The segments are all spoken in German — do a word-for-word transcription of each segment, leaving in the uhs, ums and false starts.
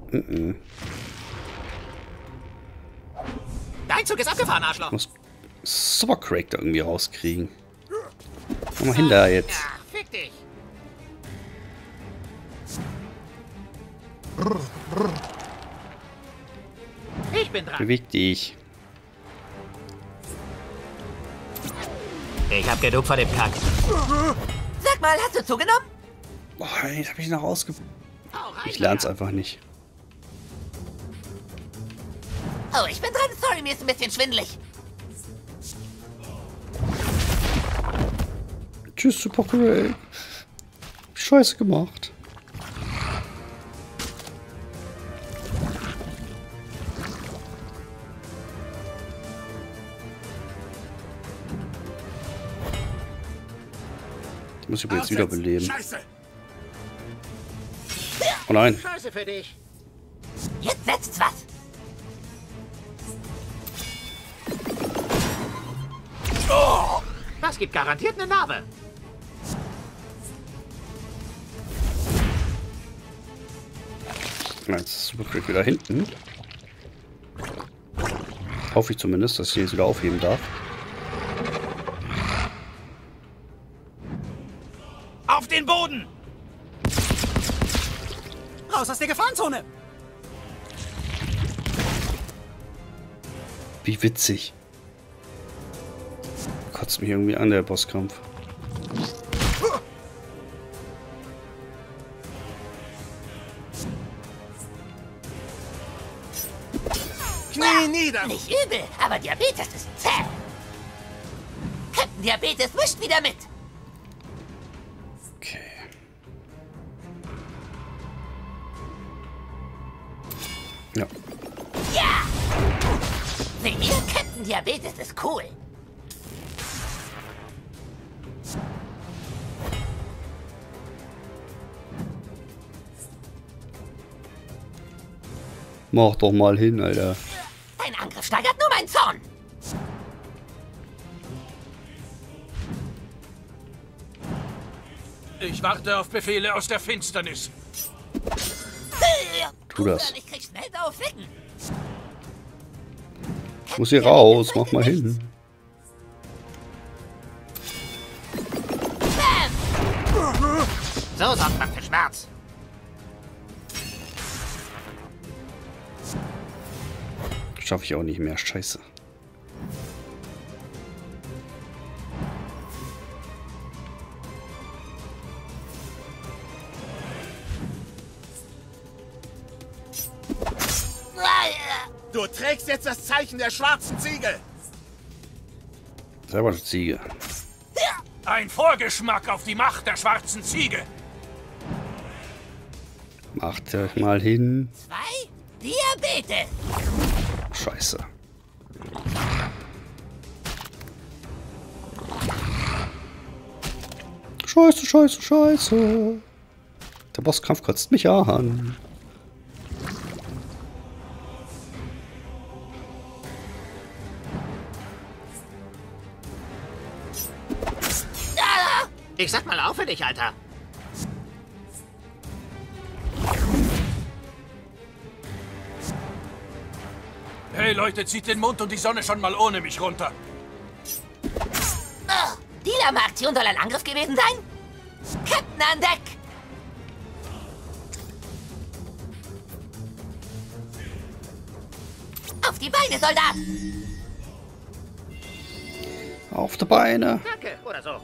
Mm-mm. Dein Zug ist abgefahren, Arschloch. Ich muss Supercrack da irgendwie rauskriegen. Komm mal hin da jetzt. Ja, fick dich. Ich bin dran. Beweg dich. Ich hab genug von dem Kack. Sag mal, hast du zugenommen? Boah, jetzt hab ich noch rausge... Hau rein, Ich lern's Digga. einfach nicht. Oh, ich bin dran. Sorry, mir ist ein bisschen schwindelig. Tschüss, Supercrack. Scheiße gemacht. Ich muss ich jetzt wieder beleben. Scheiße. Oh nein. Scheiße für dich. Jetzt setzt's was. Oh, das gibt garantiert eine Narbe. Jetzt ist Supercrack wieder hinten. Hoffe ich zumindest, dass ich ihn jetzt wieder aufheben darf. Auf den Boden! Raus aus der Gefahrenzone. Wie witzig. Kotzt mich irgendwie an, der Bosskampf. Knie nieder! Nicht übel, aber Diabetes ist zäh. Captain Diabetes mischt wieder mit. Okay. Ja. Ja! Seht ihr, Captain Diabetes ist cool. Mach doch mal hin, Alter. Dein Angriff steigert nur meinen Zorn. Ich warte auf Befehle aus der Finsternis. Tu das. Ich krieg schnell blaue Flecken. Ich muss hier raus, mach mal hin. So sorgt man für Schmerz. Schaffe ich auch nicht mehr. Scheiße. Du trägst jetzt das Zeichen der schwarzen Ziege. Selber eine Ziege. Ein Vorgeschmack auf die Macht der schwarzen Ziege. Macht euch mal hin. Zwei? Diabetes. Scheiße. Scheiße, scheiße, scheiße. Der Bosskampf kotzt mich an. Ich sag mal auf für dich, Alter. Hey Leute, zieht den Mond und die Sonne schon mal ohne mich runter. Oh, die Lama-Aktion soll ein Angriff gewesen sein? Captain an Deck! Auf die Beine, Soldat! Auf die Beine. Danke, oder so.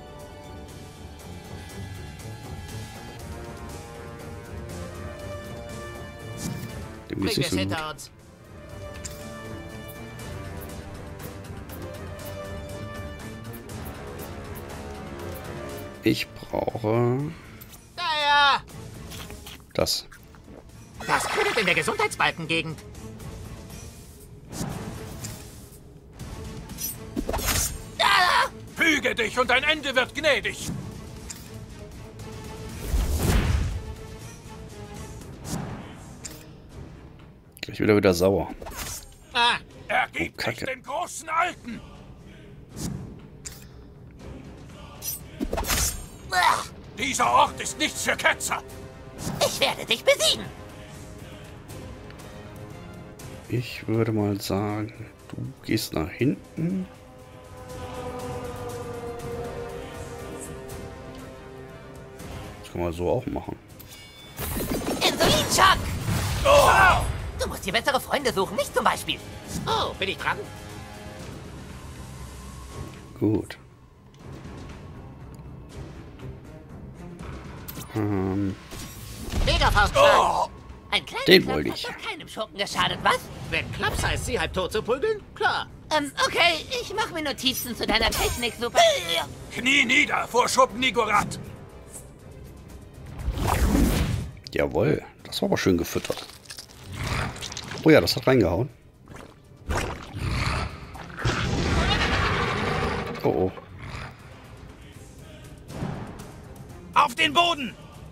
Dem Bringen geht's wir nicht es so gut. hinter uns. Ich brauche Ja, ja. das. Das kribbelt in der Gesundheitsbalkengegend. Füge dich und dein Ende wird gnädig. Gleich wieder wieder sauer. Ah, Ergib Oh, dich Kacke. dem großen Alten. Dieser Ort ist nichts für Ketzer. Ich werde dich besiegen! Ich würde mal sagen, du gehst nach hinten. Das kann man so auch machen. Insulinschock! Oh! Du musst dir bessere Freunde suchen, nicht zum Beispiel. Oh, bin ich dran? Gut. Ähm, Megafaustschlag. Ein kleiner Den Klaps wollte hat ich. doch keinem Schurken geschadet, was? Wenn Klaps heißt, sie halb tot zu prügeln? Klar. Ähm, okay, ich mache mir Notizen zu deiner Technik, super. Knie nieder vor Schuppennigorat! jawohl, das war aber schön gefüttert. Oh ja, das hat reingehauen. Oh oh. Auf den Boden!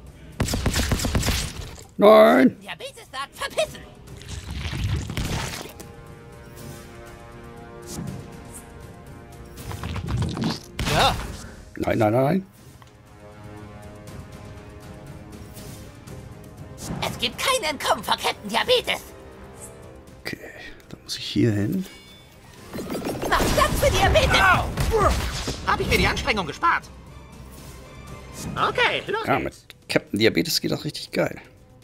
Nein! Diabetes sagt, verpissen! Ja. Nein, nein, nein. Es gibt kein Entkommen vor Captain Diabetes! Okay, dann muss ich hier hin. Mach Platz für Diabetes! Habe ich mir die Anstrengung gespart. Okay, los Ja, geht's. mit Captain Diabetes geht das richtig geil.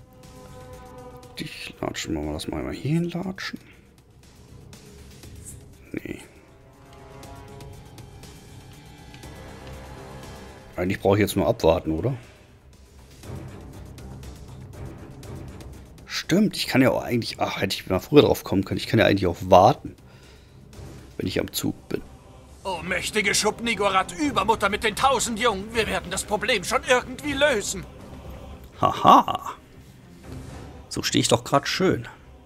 Ich latschen wir mal das mal hier hinlatschen. Nee. Eigentlich brauche ich jetzt nur abwarten, oder? Stimmt, ich kann ja auch eigentlich... Ach, hätte ich mal früher drauf kommen können. Ich kann ja eigentlich auch warten, wenn ich am Zug bin. Oh, mächtige Schuppennigorat, Übermutter mit den tausend Jungen. Wir werden das Problem schon irgendwie lösen. Haha. So stehe ich doch gerade schön.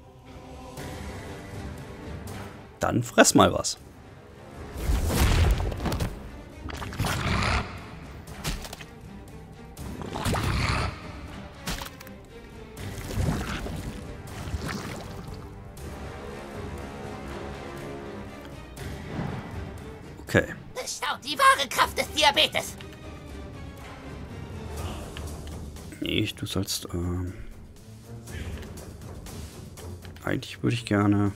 Dann fress mal was. Okay. Schaut die wahre Kraft des Diabetes! Nee, du sollst... Ähm eigentlich würde ich gerne...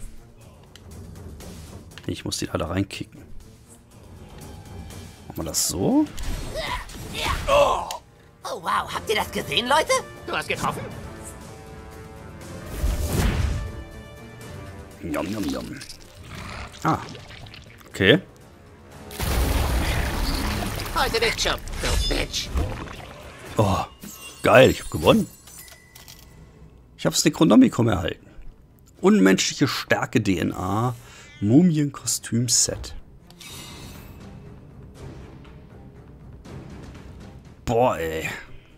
Ich muss die da, da reinkicken. Machen wir das so? Oh wow, habt ihr das gesehen, Leute? Du hast getroffen? Yum, yum, yum. Ah. Okay. Heute nicht, Schub, du Bitch. Oh, geil, ich habe gewonnen. Ich habe das Necronomicon erhalten. Unmenschliche Stärke D N A, Mumienkostüm-Set. Boah, ey.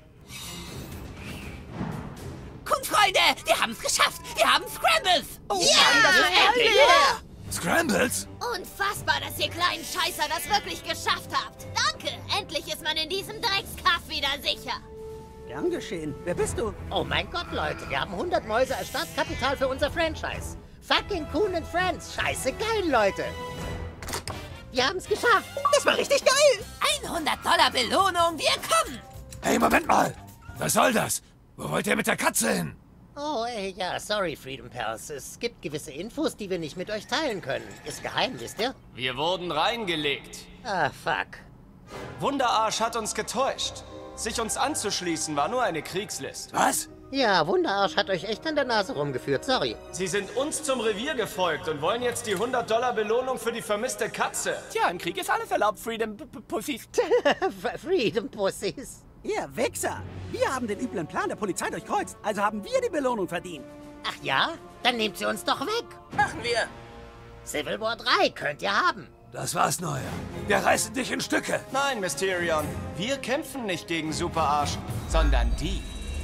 Kommt, Freunde, wir haben's geschafft! Wir haben Scrambles! Oh, ja, das ist endlich. Yeah. Scrambles? Unfassbar, dass ihr kleinen Scheißer das wirklich geschafft habt. Danke, endlich ist man in diesem Dreckskaff wieder sicher. Gern geschehen. Wer bist du? Oh mein Gott, Leute, wir haben hundert Mäuse als Startkapital für unser Franchise. Fucking Coon and Friends. Scheiße geil, Leute. Wir haben es geschafft. Das war richtig geil. hundert Dollar Belohnung, wir kommen! Hey, Moment mal! Was soll das? Wo wollt ihr mit der Katze hin? Oh, ey, ja, sorry, Freedom Pals. Es gibt gewisse Infos, die wir nicht mit euch teilen können. Ist geheim, wisst ihr? Wir wurden reingelegt. Ah, fuck. Wunderarsch hat uns getäuscht. Sich uns anzuschließen war nur eine Kriegslist. Was? Ja, Wunderarsch hat euch echt an der Nase rumgeführt, sorry. Sie sind uns zum Revier gefolgt und wollen jetzt die hundert Dollar Belohnung für die vermisste Katze. Tja, im Krieg ist alles erlaubt, Freedom Pussys. Freedom Pussies. Ihr Wichser! Wir haben den üblen Plan der Polizei durchkreuzt, also haben wir die Belohnung verdient. Ach ja? Dann nehmt sie uns doch weg. Machen wir! Civil War drei könnt ihr haben. Das war's, Neuer. Wir reißen dich in Stücke. Nein, Mysterion. Wir kämpfen nicht gegen Superarsch, sondern die.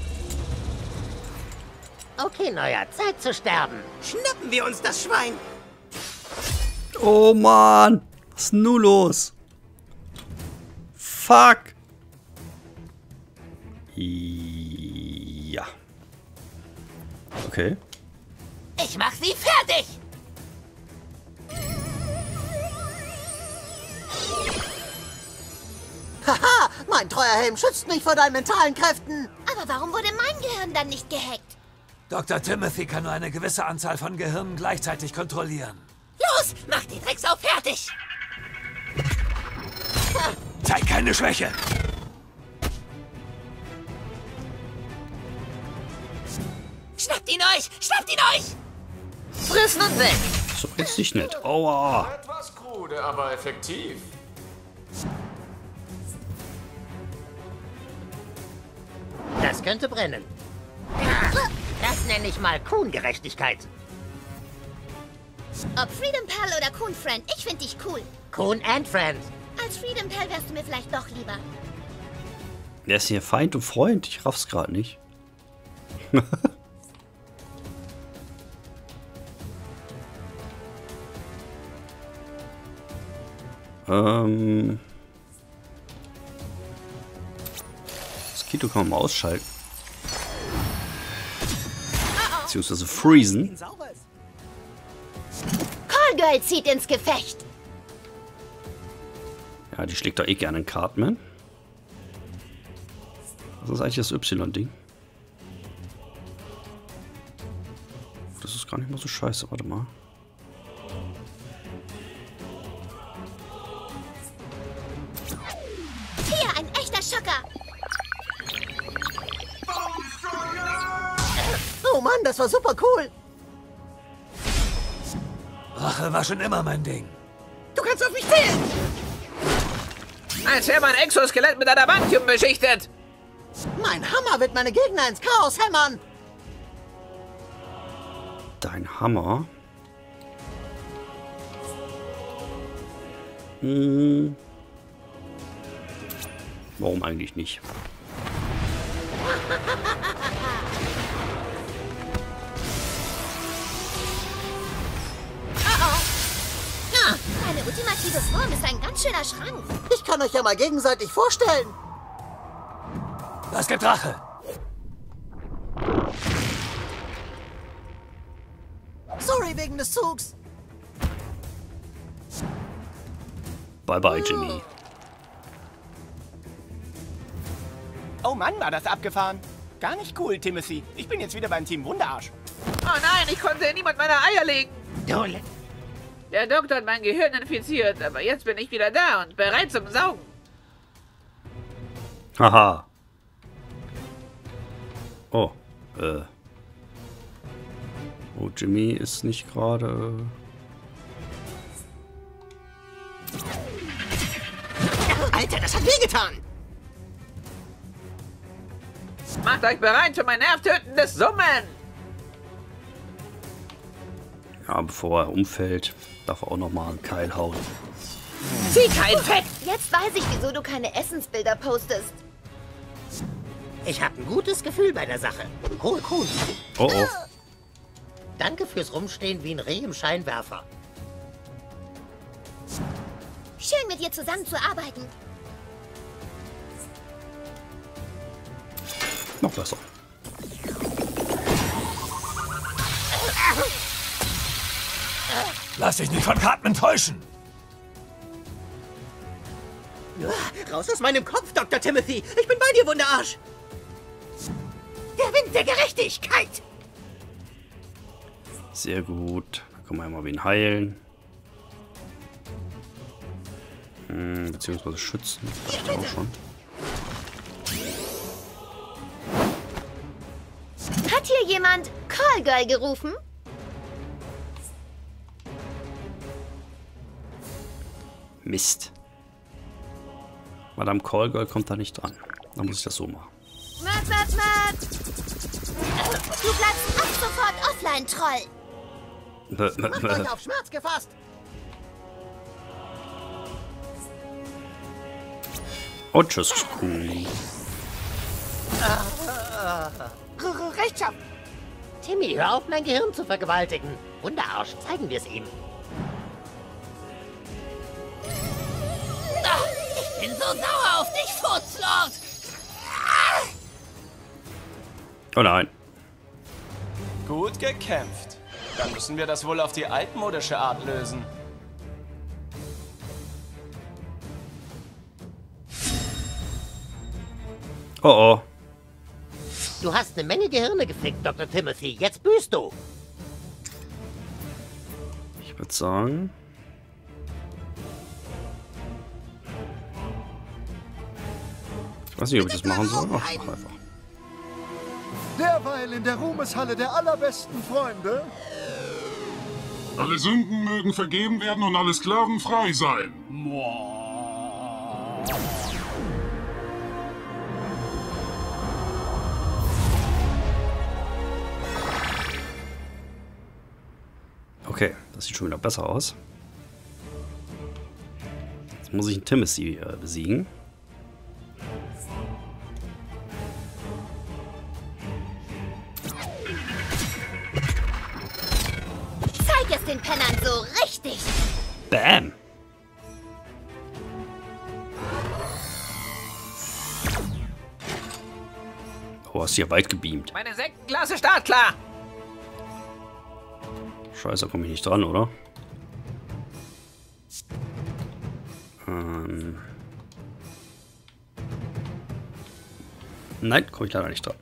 Okay, Neuer, Zeit zu sterben. Schnappen wir uns das Schwein! Oh Mann. Was ist denn nun los? Fuck. Ja. Okay. Ich mach sie fertig! Haha! Mein treuer Helm schützt mich vor deinen mentalen Kräften! Aber warum wurde mein Gehirn dann nicht gehackt? Doktor Timothy kann nur eine gewisse Anzahl von Gehirnen gleichzeitig kontrollieren. Los, mach die Drecksau fertig! Zeig keine Schwäche! Schnappt ihn euch! Schnappt ihn euch! Frissen und weg! So, jetzt nicht nett. Aua! Etwas krude, aber effektiv. Das könnte brennen. Das nenne ich mal Kuhn-Gerechtigkeit. Ob Freedom Pal oder Coon Friend, ich finde dich cool. Coon and Friend. Als Freedom Pal wärst du mir vielleicht doch lieber. Der ist hier Feind und Freund. Ich raff's gerade nicht. ähm. Das Kito kann man mal ausschalten. Beziehungsweise freezen. Call Girl zieht ins Gefecht. Ja, die schlägt doch eh gerne einen Cartman. Was ist eigentlich das Y-Ding? Das ist gar nicht mal so scheiße. Warte mal. Hier, ein echter Schocker. Oh Mann, das war super cool. Rache war schon immer mein Ding. Du kannst auf mich zählen. Als wäre mein Exoskelett mit einer Bandium beschichtet. Mein Hammer wird meine Gegner ins Chaos hämmern. Dein Hammer? Hm. Warum eigentlich nicht? Deine ultimative Form ist ein ganz schöner Schrank. Ich kann euch ja mal gegenseitig vorstellen. Das gibt Rache. Sorry wegen des Zugs. Bye bye, Jimmy. Oh Mann, war das abgefahren. Gar nicht cool, Timothy. Ich bin jetzt wieder beim Team Wunderarsch. Oh nein, ich konnte niemand meine Eier legen. Dole. Der Doktor hat mein Gehirn infiziert, aber jetzt bin ich wieder da und bereit zum Saugen. Haha. Oh, äh. Oh, Jimmy ist nicht gerade. Alter, das hat wehgetan. Macht euch bereit für mein nervtötendes Summen. Ja, bevor er umfällt, darf er auch noch mal einen Keil hauen. Zieh kein Fett! Jetzt weiß ich, wieso du keine Essensbilder postest. Ich habe ein gutes Gefühl bei der Sache. Cool, cool. Oh oh. Danke fürs Rumstehen wie ein Reh im Scheinwerfer. Schön, mit dir zusammenzuarbeiten. Noch besser. Lass dich nicht von Cartman täuschen. Raus aus meinem Kopf, Doktor Timothy. Ich bin bei dir, Wunderarsch. Der Wind der Gerechtigkeit. Sehr gut. Dann können wir einmal wen heilen. Hm, beziehungsweise schützen. Das auch schon. Hat hier jemand Call Girl gerufen? Mist. Madame Callgirl kommt da nicht dran. Dann muss ich das so machen. Matt, Matt, Matt! Du bleibst ab sofort offline, Troll! Macht euch auf Schmerz gefasst. Und tschüss, Kuh. Rechtschaffen. Timmy, hör auf, mein Gehirn zu vergewaltigen. Wunderarsch, zeigen wir es ihm. Ich bin so sauer auf dich, Furzlord! Oh nein. Gut gekämpft. Dann müssen wir das wohl auf die altmodische Art lösen. Oh oh. Du hast eine Menge Gehirne gefickt, Doktor Timothy. Jetzt büßt du. Ich würde sagen... Ich weiß nicht, ob ich das machen soll. Ach, ich mach einfach. Derweil in der Ruhmeshalle der allerbesten Freunde. Alle Sünden mögen vergeben werden und alle Sklaven frei sein. Okay, das sieht schon wieder besser aus. Jetzt muss ich einen Timothy äh, besiegen. Zeig es den Pennern so richtig. Bam! Oh, ist hier weit gebeamt. Meine Sektenklasse startklar. Scheiße, komme ich nicht dran, oder? Ähm. Nein, komme ich leider nicht dran.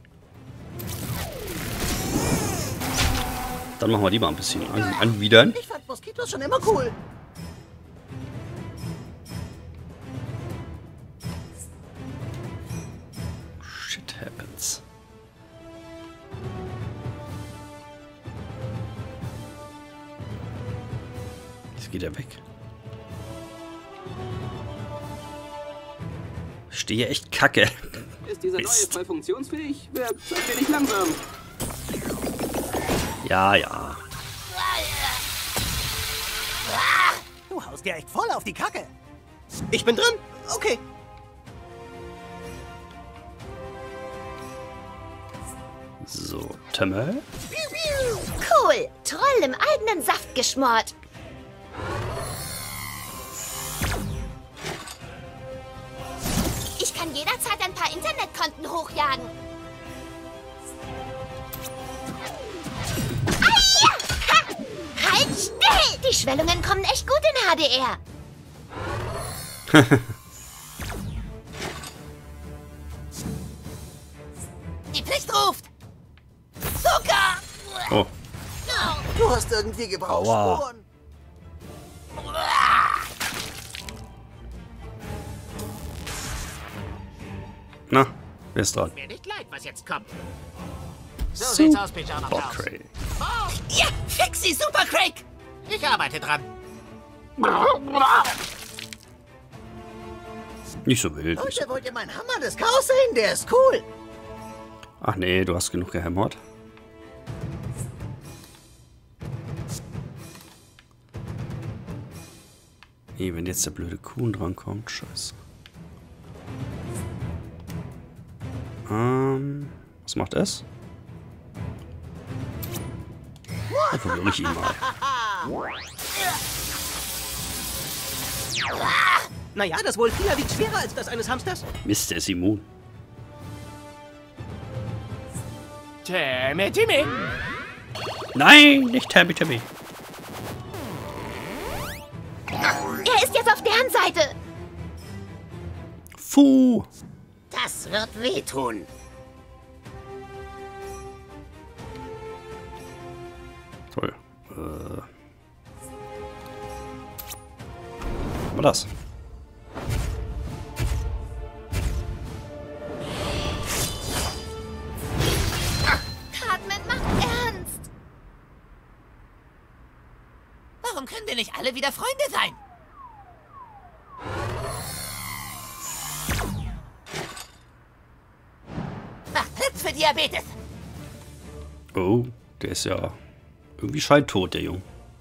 Dann machen wir die mal ein bisschen an anwidern. Ich fand Moskitos schon immer cool. Shit happens. Jetzt geht er weg. Ich stehe echt kacke. Ist dieser neue Mist. voll funktionsfähig? Wird ein wenig langsam. Ja, ja. Du haust dir echt voll auf die Kacke. Ich bin drin. Okay. So, Temmel. Cool. Troll im eigenen Saft geschmort. Ich kann jederzeit ein paar Internetkonten hochjagen. Aia! Ha! Halt still! Die Schwellungen kommen echt gut in H D R. Die Pflicht ruft. Zucker! Oh. Du hast irgendwie Gebrauchsspuren. Na, wer ist dran? Mir nicht leid, was jetzt kommt. So sieht's aus, Pyjama Bob Klaus. Cray. Oh, ja, fix sie, Super Craig! Ich arbeite dran. Nicht so wild. Nicht so. Leute, wollt ihr meinen Hammer des Chaos sehen? Der ist cool. Ach nee, du hast genug gehämmert. Nee, wenn jetzt der blöde Kuhn drankommt, scheiße. Ähm, was macht es? Dann verliere ich ihn mal. Naja, das Wohlfühler wiegt schwerer als das eines Hamsters. Mist, der ist immun. Timmy, Timmy. Nein, nicht Tabby Tabby. Er ist jetzt auf deren Seite. Fuh. Das wird wehtun. Toll. Äh. Was war das? Cartman macht ernst. Warum können wir nicht alle wieder Freunde sein? Macht Platz für Diabetes. Oh, der ist ja irgendwie scheintot, der Junge.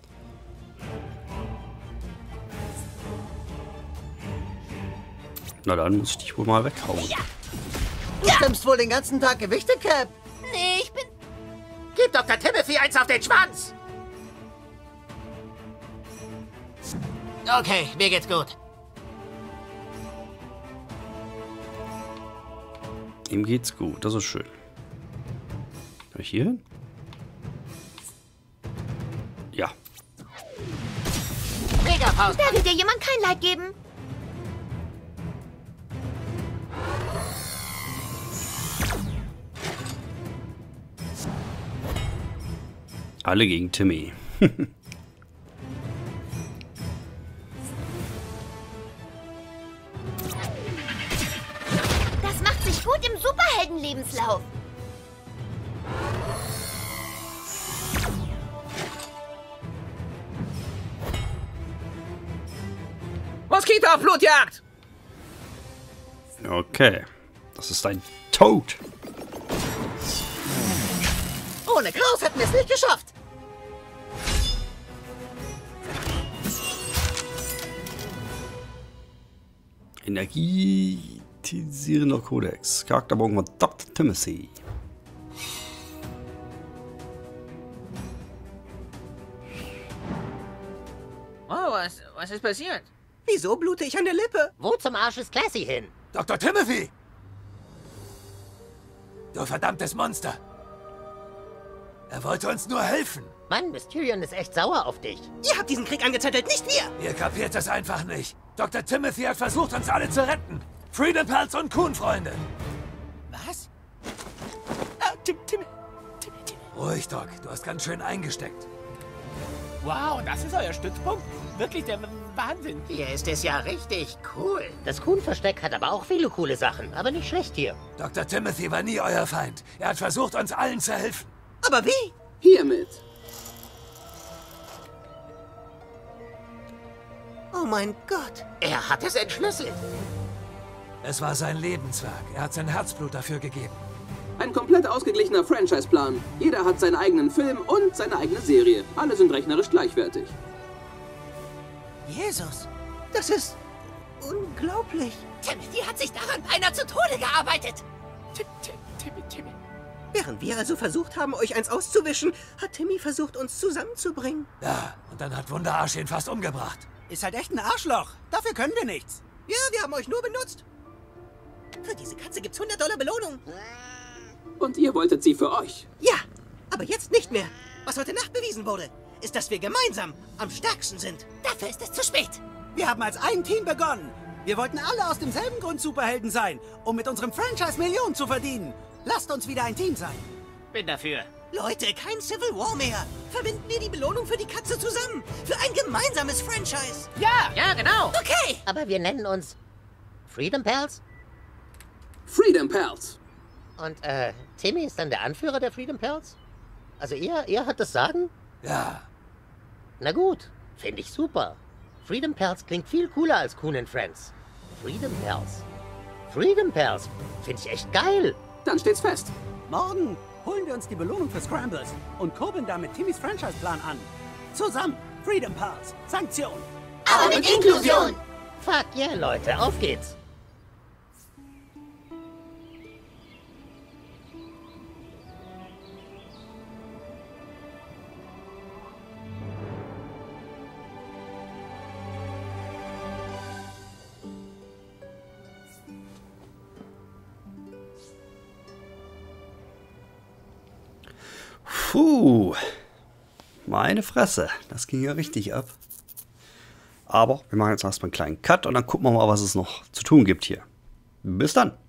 Na dann muss ich dich wohl mal weghauen. Ja. Du stemmst wohl den ganzen Tag Gewichte, Cap. Nee, ich bin... Gib Doktor Timothy eins auf den Schwanz. Okay, mir geht's gut. Ihm geht's gut, das ist schön. Kann ich hier hin? Ja. Megapause. Da will dir jemand kein Leid geben. Alle gegen Timmy. Das macht sich gut im Superheldenlebenslauf. Moskito auf Blutjagd! Okay. Das ist ein Toad. Ohne Chaos hätten wir es nicht geschafft. Energetisierender Kodex. Charakterbogen von Doktor Timothy. Oh, was, was ist passiert? Wieso blute ich an der Lippe? Wo zum Arsch ist Classy hin? Doktor Timothy! Du verdammtes Monster! Er wollte uns nur helfen. Mann, Mysterion ist echt sauer auf dich. Ihr habt diesen Krieg angezettelt, nicht wir! Ihr kapiert das einfach nicht. Doktor Timothy hat versucht, uns alle zu retten. Freedom Pals und Kuhn-Freunde. Was? Ah, Tim, Tim, Tim, Tim. Ruhig, Doc. Du hast ganz schön eingesteckt. Wow, das ist euer Stützpunkt? Wirklich der Wahnsinn. Hier ist es ja richtig cool. Das Kuhn-Versteck hat aber auch viele coole Sachen, aber nicht schlecht hier. Doktor Timothy war nie euer Feind. Er hat versucht, uns allen zu helfen. Aber wie? Hiermit. Oh mein Gott, er hat es entschlüsselt. Es war sein Lebenswerk. Er hat sein Herzblut dafür gegeben. Ein komplett ausgeglichener Franchise-Plan. Jeder hat seinen eigenen Film und seine eigene Serie. Alle sind rechnerisch gleichwertig. Jesus, das ist unglaublich. Timothy hat sich daran beinahe zu Tode gearbeitet. Tim, Tim, Timmy, Timmy. Während wir also versucht haben, euch eins auszuwischen, hat Timmy versucht, uns zusammenzubringen. Ja, und dann hat Wunderarsch ihn fast umgebracht. Ist halt echt ein Arschloch. Dafür können wir nichts. Ja, wir haben euch nur benutzt. Für diese Katze gibt's hundert Dollar Belohnung. Und ihr wolltet sie für euch. Ja, aber jetzt nicht mehr. Was heute Nacht bewiesen wurde, ist, dass wir gemeinsam am stärksten sind. Dafür ist es zu spät. Wir haben als ein Team begonnen. Wir wollten alle aus demselben Grund Superhelden sein, um mit unserem Franchise Millionen zu verdienen. Lasst uns wieder ein Team sein. Bin dafür. Leute, kein Civil War mehr. Verbinden wir die Belohnung für die Katze zusammen. Für ein gemeinsames Franchise. Ja! Ja, genau. Okay. Aber wir nennen uns Freedom Pals. Freedom Pals. Und, äh, Timmy ist dann der Anführer der Freedom Pals? Also ihr, ihr habt das Sagen? Ja. Na gut, finde ich super. Freedom Pals klingt viel cooler als Kuhn and Friends. Freedom Pals. Freedom Pals. Finde ich echt geil. Dann steht's fest. Morgen holen wir uns die Belohnung für Scrambles und kurbeln damit Timmys Franchise-Plan an. Zusammen, Freedom Pals, Sanktion. Aber mit Inklusion. Fuck yeah, Leute, auf geht's. Puh, meine Fresse, das ging ja richtig ab. Aber wir machen jetzt erstmal einen kleinen Cut und dann gucken wir mal, was es noch zu tun gibt hier. Bis dann.